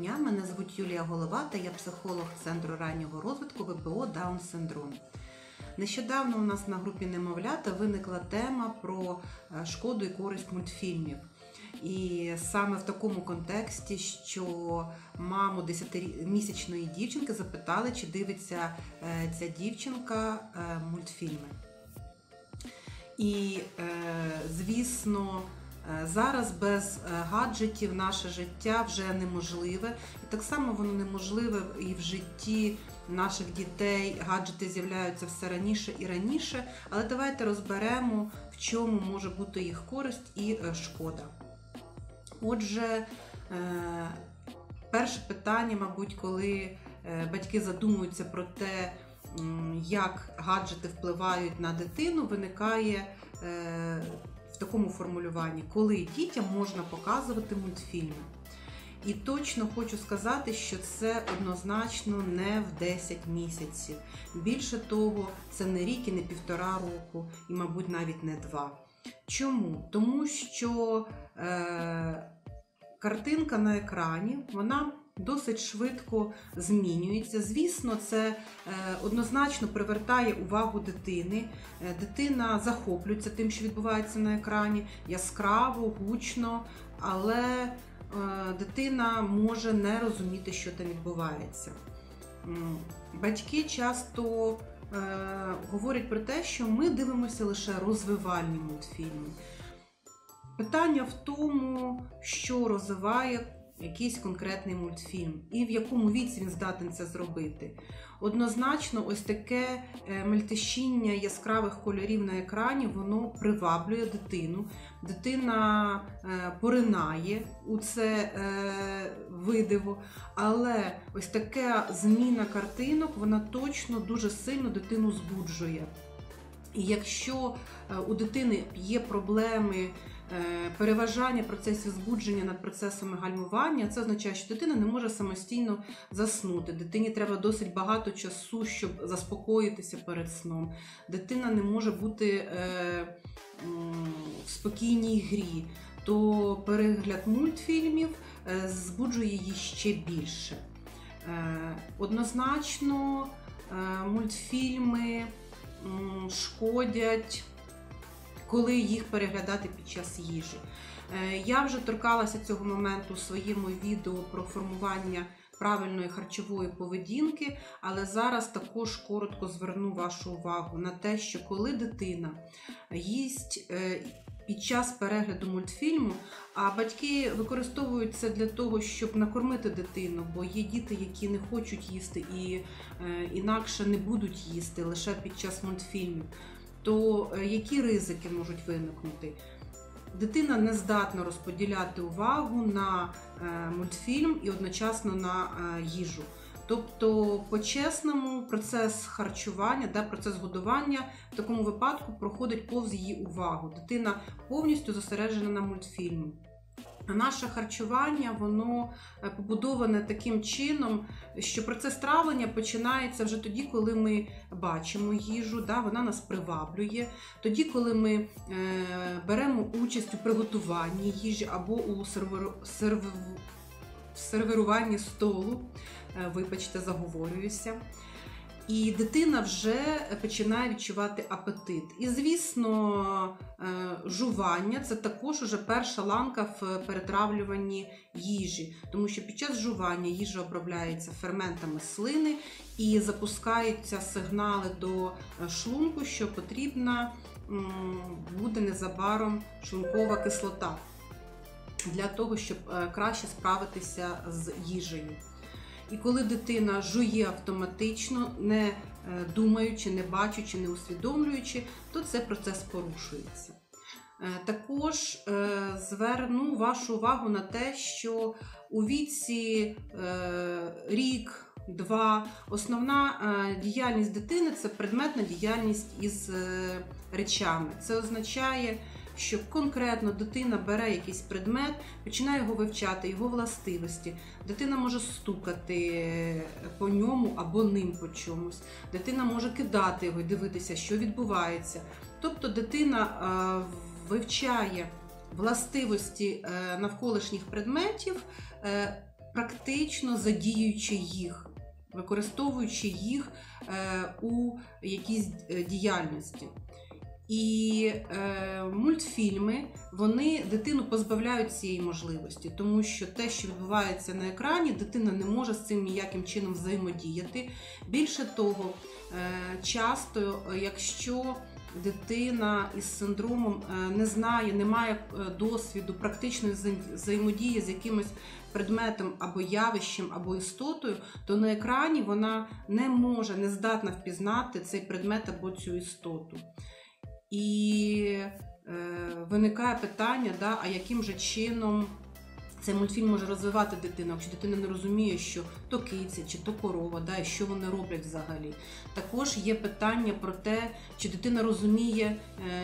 дня, мене звуть Юлія Голова та я психолог Центру раннього розвитку ВПО Даун-синдром. Нещодавно у нас на групі немовлята виникла тема про шкоду і користь мультфільмів. І саме в такому контексті, що маму 10-місячної дівчинки запитали, чи дивиться ця дівчинка мультфільми. І, звісно, зараз без гаджетів наше життя вже неможливе. І так само воно неможливе і в житті наших дітей. Гаджети з'являються все раніше і раніше. Але давайте розберемо, в чому може бути їх користь і шкода. Отже, перше питання, мабуть, коли батьки задумуються про те, як гаджети впливають на дитину, виникає в такому формулюванні: коли дітям можна показувати мультфільми. І точно хочу сказати, що це однозначно не в 10 місяців. Більше того, це не рік і не 1,5 року, і, мабуть, навіть не 2. Чому? Тому що картинка на екрані, вона досить швидко змінюється. Звісно, це однозначно привертає увагу дитини. Дитина захоплюється тим, що відбувається на екрані, яскраво, гучно, але дитина може не розуміти, що там відбувається. Батьки часто говорять про те, що ми дивимося лише розвивальні мультфільми. Питання в тому, що розвиває якийсь конкретний мультфільм і в якому віці він здатен це зробити. Однозначно, ось таке мельтешіння яскравих кольорів на екрані, воно приваблює дитину. Дитина поринає у це видиво, але ось така зміна картинок, вона точно дуже сильно дитину збуджує. І якщо у дитини є проблеми переважання процесів збудження над процесами гальмування, це означає, що дитина не може самостійно заснути. Дитині треба досить багато часу, щоб заспокоїтися перед сном. Дитина не може бути в спокійній грі. То перегляд мультфільмів збуджує її ще більше. Однозначно, мультфільми шкодять, коли їх переглядати під час їжі. Я вже торкалася цього моменту у своєму відео про формування правильної харчової поведінки, але зараз також коротко зверну вашу увагу на те, що коли дитина їсть під час перегляду мультфільму, а батьки використовують це для того, щоб накормити дитину, бо є діти, які не хочуть їсти і інакше не будуть їсти лише під час мультфільмів, то які ризики можуть виникнути? Дитина не здатна розподіляти увагу на мультфільм і одночасно на їжу. Тобто, по-чесному, процес харчування, процес годування в такому випадку проходить повз її увагу. Дитина повністю зосереджена на мультфільмі. А наше харчування, воно побудоване таким чином, що процес травлення починається вже тоді, коли ми бачимо їжу, вона нас приваблює, тоді, коли ми беремо участь у приготуванні їжі або у сервіруванні столу, вибачте, заговорююся. І дитина вже починає відчувати апетит. І, звісно, жування – це також уже перша ланка в перетравлюванні їжі. Тому що під час жування їжа обробляється ферментами слини і запускаються сигнали до шлунку, що потрібна буде незабаром шлункова кислота для того, щоб краще справитися з їжею. І коли дитина жує автоматично, не думаючи, не бачачи, не усвідомлюючи, то цей процес порушується. Також зверну вашу увагу на те, що у віці рік-два основна діяльність дитини – це предметна діяльність із речами. Це означає, що конкретно дитина бере якийсь предмет, починає його вивчати, його властивості. Дитина може стукати по ньому або ним по чомусь. Дитина може кидати його і дивитися, що відбувається. Тобто дитина вивчає властивості навколишніх предметів практично задіюючи їх, використовуючи їх у якійсь діяльності. І мультфільми, вони дитину позбавляють цієї можливості, тому що те, що відбувається на екрані, дитина не може з цим ніяким чином взаємодіяти. Більше того, часто, якщо дитина із синдромом не знає, не має досвіду практичної взаємодії з якимось предметом або явищем, або істотою, то на екрані вона не здатна впізнати цей предмет або цю істоту. І виникає питання, а яким же чином цей мультфільм може розвивати дитину, якщо дитина не розуміє, що то киця чи то корова, і що вони роблять взагалі. Також є питання про те, чи дитина розуміє,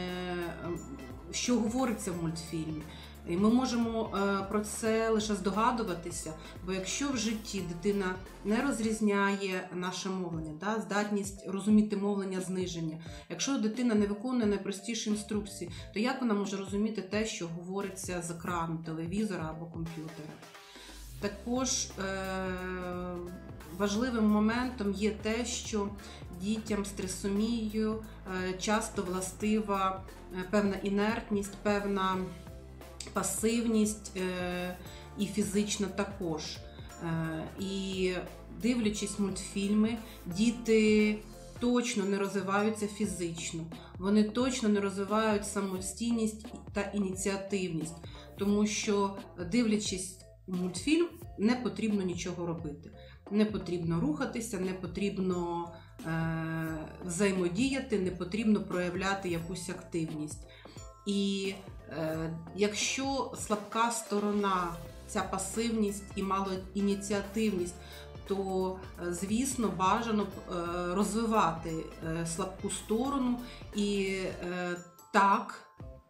що говориться в мультфільмі. І ми можемо про це лише здогадуватися, бо якщо в житті дитина не розрізняє наше мовлення, здатність розуміти мовлення зниження, якщо дитина не виконує найпростіші інструкції, то як вона може розуміти те, що говориться з екрану телевізора або комп'ютера? Також важливим моментом є те, що дітям з трисомією часто властива певна інертність, певна пасивність і фізична також. І дивлячись мультфільми, діти точно не розвиваються фізично, вони точно не розвивають самостійність та ініціативність, тому що, дивлячись мультфільм, не потрібно нічого робити. Не потрібно рухатися, не потрібно взаємодіяти, не потрібно проявляти якусь активність. І якщо слабка сторона, ця пасивність і малоініціативність, то, звісно, бажано розвивати слабку сторону і так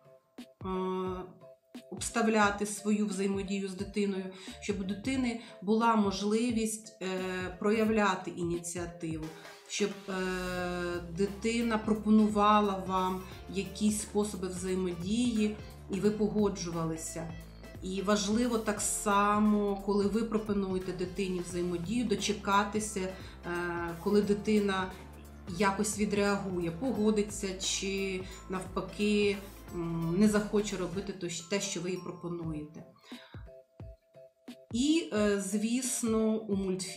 обставляти свою взаємодію з дитиною, щоб у дитини була можливість проявляти ініціативу, щоб дитина пропонувала вам якісь способи взаємодії і ви погоджувалися. І важливо так само, коли ви пропонуєте дитині взаємодію, дочекатися, коли дитина якось відреагує, погодиться чи навпаки не захоче робити те, що ви їй пропонуєте. І, звісно, у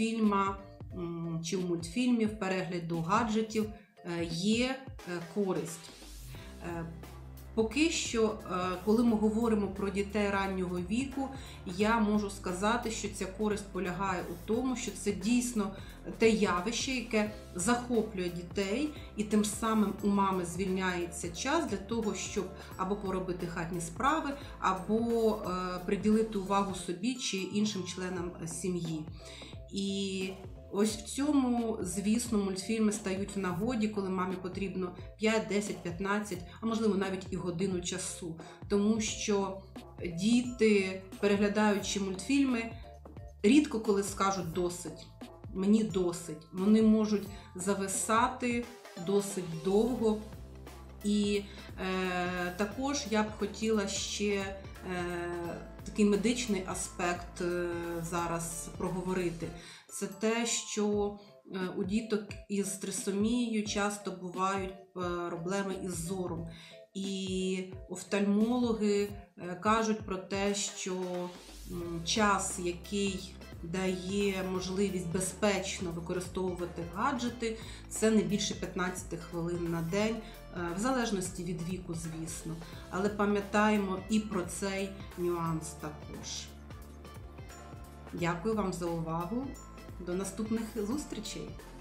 мультфільмі в перегляду гаджетів є користь. Поки що, коли ми говоримо про дітей раннього віку, я можу сказати, що ця користь полягає у тому, що це дійсно те явище, яке захоплює дітей, і тим самим у мами звільняється час для того, щоб або поробити хатні справи, або приділити увагу собі чи іншим членам сім'ї. І ось в цьому, звісно, мультфільми стають в нагоді, коли мамі потрібно 5, 10, 15, а можливо навіть і годину часу. Тому що діти, переглядаючи мультфільми, рідко коли скажуть «досить», «мені досить». Вони можуть зависати досить довго. І також я б хотіла ще такий медичний аспект зараз проговорити. Це те, що у діток із трисомією часто бувають проблеми із зором. І офтальмологи кажуть про те, що час, який дає можливість безпечно використовувати гаджети, це не більше 15 хвилин на день, в залежності від віку, звісно. Але пам'ятаємо і про цей нюанс також. Дякую вам за увагу. До наступних зустрічей!